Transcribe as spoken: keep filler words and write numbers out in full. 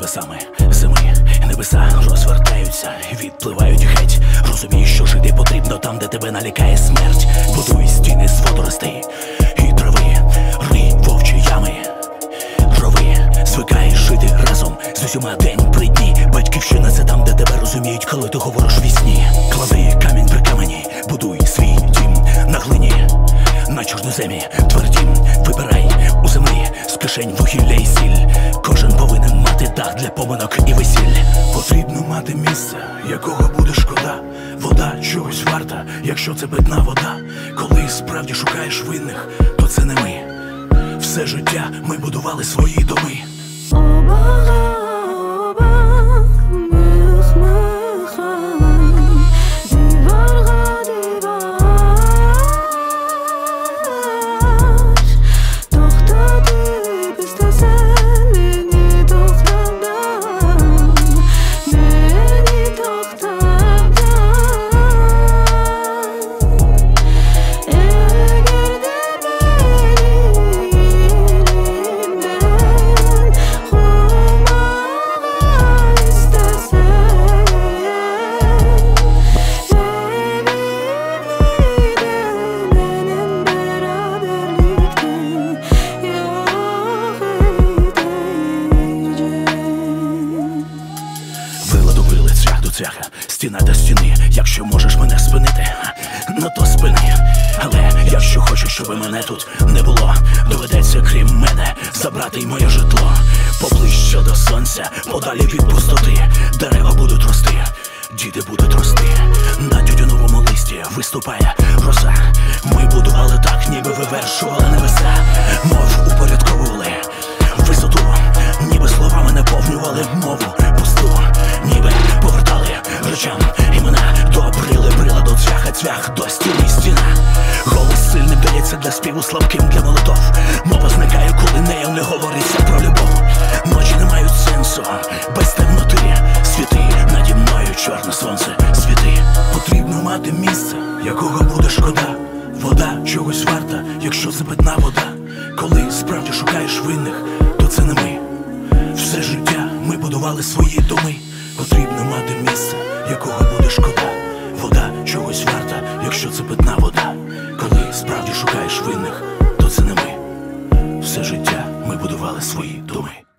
небесами зими, небеса розвертаються, відпливають геть. Розумієш, що жити потрібно там, де тебе налякає смерть. Будуй стіни з водоростей і трави, рий вовчі ями, рови, звикай жити разом з усіма день при дні. Батьківщина — це там, де тебе розуміють, коли ти говориш у вісні. Клади камінь при камені, будуй свій дім на глині, на чорноземі твердім. Вибирай у землі з кишень вугілля і сіль. Кожен повинен мати дах для поминок і весіль. Потрібно мати місце, якого буде шкода. Вода чогось варта, якщо це питна вода. Коли справді шукаєш винних, то це не ми. Все життя ми будували свої доми. Стіна до стіни, якщо можеш мене спинити, ну то спини. Але якщо хочеш, щоб мене тут не було, доведеться крім мене забрати й моє житло. Поближче до сонця, подалі від пустоти. Дерева будуть рости, діти будуть рости. На тютюновому листі виступає роса. Ми будували так, ніби вивершували небеса. Мов упорядковували висоту, ніби словами наповнювали мову пусту. Ніби повертали речам імена, добрили приладу цвяха, цвях до стіни стіна. Голос сильним дається для співу, слабким для молитов. Мова зникає, коли нею не говориться про любов. Ночі не мають сенсу без темноти. Світи наді мною, чорне сонце, світи. Потрібно мати місце, якого буде шкода. Вода чогось варта, якщо це питна вода. Коли справді шукаєш винних, то це не ми. Все життя ми будували свої доми. Потрібно мати місце, якого буде шкода. Вода чогось варта, якщо це питна вода. Коли справді шукаєш винних, то це не ми. Все життя ми будували свої доми.